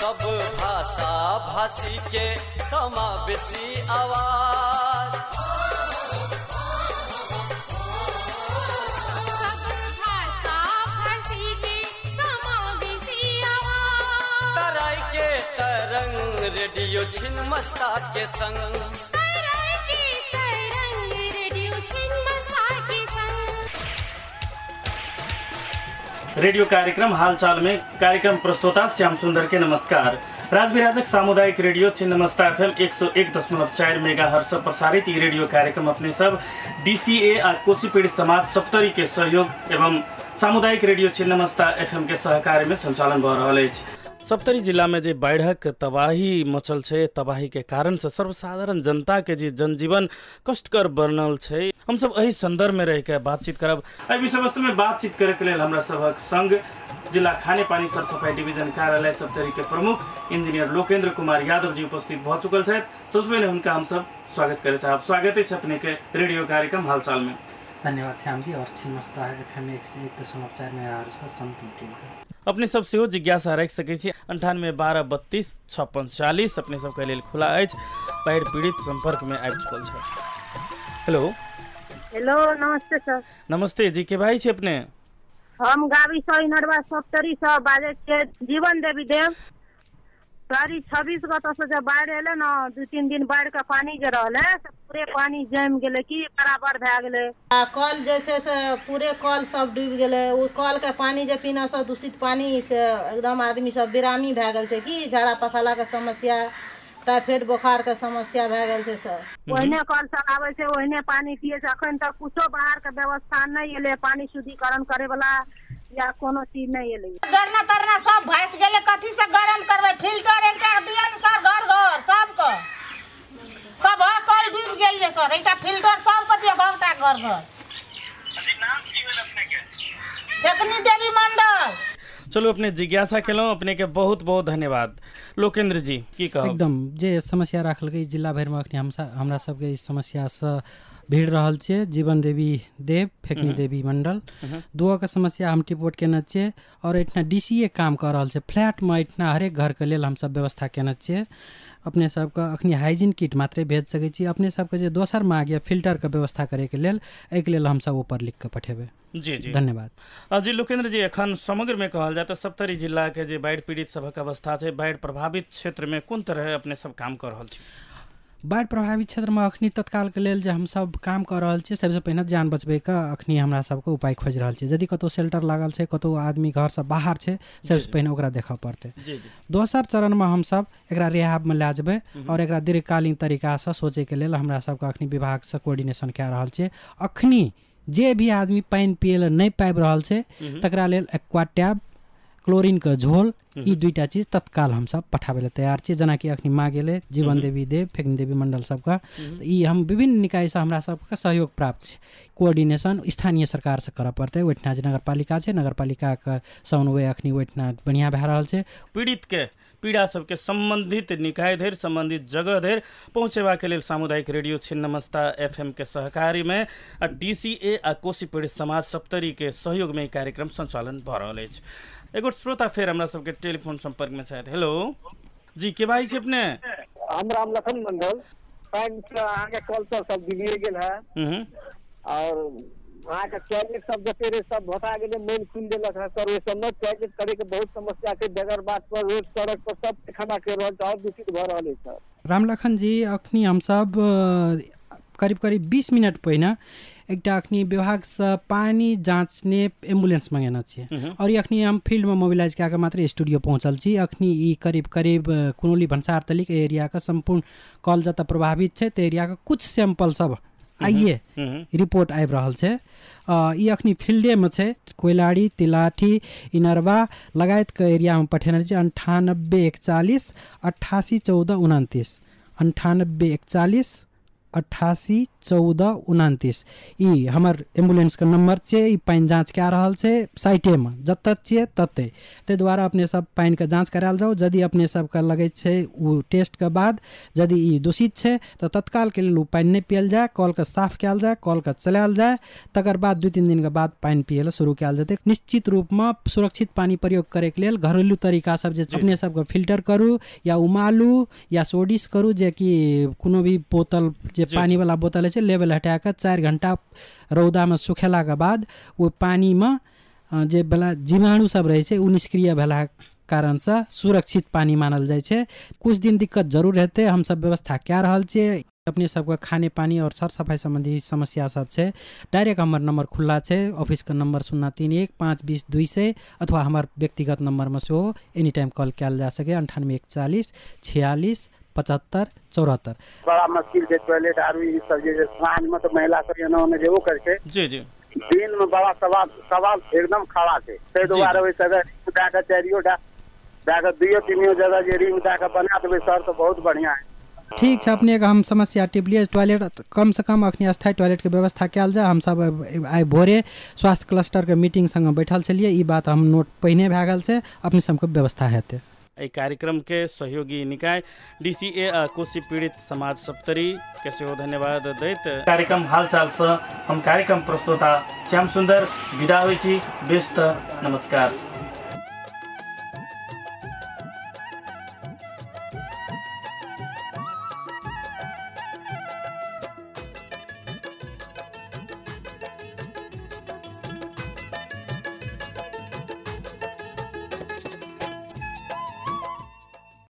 सब भाषा भाषी के समावेशी आवाज, सब भाषा भाषी के समावेशी आवाज, तराई के तरंग रेडियो छिन्नमस्ता के संग, तराई के तरंग रेडियो छिन्नमस्ता के संग। रेडियो कार्यक्रम हालचाल में कार्यक्रम प्रस्तोता श्याम सुंदर के नमस्कार। राजविराजक सामुदायिक रेडियो छिन्नमस्ता FM 101.4 मेगाहर्ट्ज पर प्रसारित ये रेडियो कार्यक्रम अपने सब DCA आ कोशी पीड़ित समाज सप्तरी के सहयोग एवं सामुदायिक रेडियो छिन्नमस्ता FM के सहकार्य में संचालन भ रहल अछि। सप्तरी जिला में जे बाढ़क तबाही मचल छै, तबाही के कारण से सर्वसाधारण जनता के जे जनजीवन कष्टकर बनल छै, हम सब एही संदर्भ में रह के बातचीत करब। एहि विषय वस्तु में बातचीत करे के लेल हमरा सबक संग जिला खाने पानी सर सफाई डिवीजन कार्यालय सप्तरी के प्रमुख इंजीनियर लोकेंद्र कुमार यादव जी उपस्थित भ चुकल छथि। सबसे पहले उनका हम सब स्वागत करे चाहब। स्वागत है अपने के रेडियो कार्यक्रम हालचाल में। धन्यवाद श्याम जी और छिन्नमस्ता FM 101.4 मेगाहर्ट्ज का संपूर्ण टीम का। अपने सब सेहो जिज्ञासा रख सकै छी। 98 12 32 56 40 अपने सबके लेल खुला अछि। बाढ़ि पीड़ित संपर्क में आबि चुकल छै। हेलो हेलो, नमस्ते सर। नमस्ते जी, के भाई छै अपने? हम गावी सौ इनरवा सप्तरी से बाजे के जीवन देवी देव। सारी 26 गत से जब बाढ़ एले न, 2-3 दिन बाढ़ का पानी जे रहले से पूरे पानी जम गेले की बराबर भए गेले। कल जे छै से पूरे कल सब डूबि गेले। ओ कल के पानी जे पीना से दूषित पानी से एकदम आदमी सब बिरामी भए गेल छै की झाड़ा पखाला के समस्या, टाइफाइड बुखार के समस्या भए गेल छै सर। ओहने कल से आवे छै, ओहने पानी पिए छै। अखन तक कुछो बाहर के व्यवस्था नहीं एले, पानी शुद्धिकरण करे वाला या कोनो चीज नहीं एले। गरना तरना सब भैंस गेले, कथी से गरम करबै? फिल्टर एकटा दियन सर, घर घर सबको सब कल डूब गेल ये सर। एकटा फिल्टर सबको दियो बहुता घर घर। नाम की भेल अपने के? जखनी देवी मंडल। चलो अपने जिज्ञासा केलहुँ, अपने के बहुत बहुत धन्यवाद। लोकेंद्र जी की कहब? एकदम जे समस्या राखल गई जिला भर में अखनी हमरा सबके इस समस्या से भीड़ रहल छै। जीवन देवी देव, फेकनी देवी मंडल दुओ के समस्या हम रिपोर्ट केने छियै और एठना DCA काम कर रहल छै। फ्लैट में एठना हरेक घर के लेल हम सब व्यवस्था केने छियै। अपने सबके अखनी हाइजीन किट मात्रे भेज सकै छी। अपने सबके जे दोसर मांग या फिल्टर के व्यवस्था करे के लेल एहिके लेल हम सब ऊपर लिख के पठेबै। जी जी धन्यवाद। जी लोकेंद्र जी, एखन समग्र में कहल जाए तो सप्तरी जिला के जे बाढ़ि पीड़ित सबक अवस्था छै, बाढ़ि प्रभावित क्षेत्र में कोन तरह अपने सब काम कर रहल छी? बाढ़ि प्रभावित क्षेत्र में अखनी तत्काल के लेल जे हम सब काम कर रहल छियै, सबसे पहिने जान बचबे के अखनी हमरा सबके उपाय खोज रहल छियै। यदि कतौ शेल्टर लागल छै, कतौ आदमी घर से बाहर छै, सबसे पहिने ओकरा देखऽ पड़तै। दोसर चरण में हम सब एकरा रिहाब में लए जेबै और एकरा दीर्घकालीन तरीका से सोचे के लेल हमरा सबके अखनी विभाग से कोऑर्डिनेशन कए रहल छियै। अखनी जे भी आदमी पानि पिए ले नहीं पाबि रहल छै तकरा लेल एक्वा टैब, क्लोरीन के झोल, ई दुईटा चीज तत्काल हम सब पठाबे ले तैयार छी। जेना कि अखनी मांग गेले जीवन देवी देव, फेकनी देवी मंडल सबका, ई हम विभिन्न निकाय से हमरा सबके सहयोग प्राप्त छै। कोऑर्डिनेशन स्थानीय सरकार से करऽ पड़तै। ओहिठना जे नगरपालिका छै, नगरपालिका के समन्वय अखनी ओहिठना बढ़िया भए रहल छै। पीड़ित के पीड़ा सबके संबंधित निकाय धरि, संबंधित जगह धरि पहुँचेबा के लेल सामुदायिक रेडियो छिन्नमस्ता FM के सहकारी में DCA आ कोशी पीड़ित समाज सप्तरी के सहयोग में कार्यक्रम संचालन भ रहल अछि। एगो श्रोता फेर हमरा सबके टेलीफोन संपर्क में छथि। हेलो जी, के भाई छै अपने? हम राम लखन मंडल। पानी से आगे कल सब बिगड़ गेल है और वहाँ के टॉयलेट सब जते रहे सब भटा गेले, मेन खुल देलक है सर। ओइ सब में टॉयलेट करे के बहुत समस्या छै। बेगर बात पर रोड सड़क पर सब खाना के रहल और दूषित भ रहल है सर। रामलखन जी, अखनी हम सब करीब 20 मिनट पहिने एकटा अखनी विभाग से पानी जांचने एम्बुलेंस मंगेना छियै और ये अखनी हम फील्ड में मोबिलाइज कए के मात्र स्टूडियो पहुंचल छी। अखनी ई करीब कुनौली भंसार तलिक एरिया के संपूर्ण कल जतऽ प्रभावित छै ते एरिया के कुछ सैंपल सब आइए रिपोर्ट आबि रहल छै। ई अखनी फील्डे में छै। कोइलाड़ी, तिलाठी, इनरवा लगायत के एरिया में पठेने छै। 98 41 88 14 29 98 41 88 1429 ई हमर एम्बुलेंस के नंबर छै। ई पानि जाँच कए रहल छै साइटे में, जतऽ छियै तते। ताहि दुआरे अपने सब पानि के जाँच करायल जाओ। यदि अपने सबके लगै छै ओ टेस्ट के बाद यदि ई दूषित छै तऽ तत्काल के लेल ओ पानि नहि पियल जाय, कल के साफ कयल जाय, कल के चलायल जाय। तकर बाद 2-3 दिन के बाद पानि पियै लए शुरू कयल जेतै। निश्चित रूप में सुरक्षित पानी प्रयोग करे के लेल घरेलू तरीका सब जे अपने सबके फिल्टर करू या उमालू या सोडिस करू, जे कि कोनो भी बोतल जे पानी वाला बोतल छै लेवल हटा के 4 घंटा रौदा में सुखेला के बाद ओ पानी में जे बला जीवाणु सब रहे छै ओ निष्क्रिय भेला कारण से सुरक्षित पानी मानल जाय छै। कुछ दिन दिक्कत जरूर हेतै, हम सब व्यवस्था कए रहल छियै। अपने सबके खाने पानी और सर सफाई संबंधी समस्या सब छै, डायरेक्ट हमर नंबर खुला छै। ऑफिस के नंबर 031 520 200 अथवा हमर व्यक्तिगत नंबर में सेहो एनी टाइम कॉल कयल जा सके 98 140 46 75 74। बड़ा मुश्किल छै टॉयलेट आर ई सब जे साँझ में तो महिला सब एना ओने जेबो करे छै। जी जी दिन में बड़ा सवाल एकदम खड़ा छै। ताहि दुआरे ओहि सगे दए के 4 दए के 2-3 जगह जे रिंग दए के बना देबै सर तो बहुत बढ़िया है। ठीक छै, अपने के हम समस्या टिप लिए। टॉयलेट कम से कम अखनी अस्थायी टॉयलेट के व्यवस्था कयल जाय। हम सब आइ भोरे स्वास्थ्य क्लस्टर के मीटिंग संग बैठल छलियै, ई बात हम नोट पहिने भए गेल छै, अपने सबके व्यवस्था हेतै। एहि कार्यक्रम के सहयोगी निकाय DCA आ कोशी पीड़ित समाज सप्तरी के सेहो धन्यवाद दैत कार्यक्रम हालचाल से हम कार्यक्रम प्रस्तोता श्याम सुंदर विदा होइ छी। व्यस्त नमस्कार।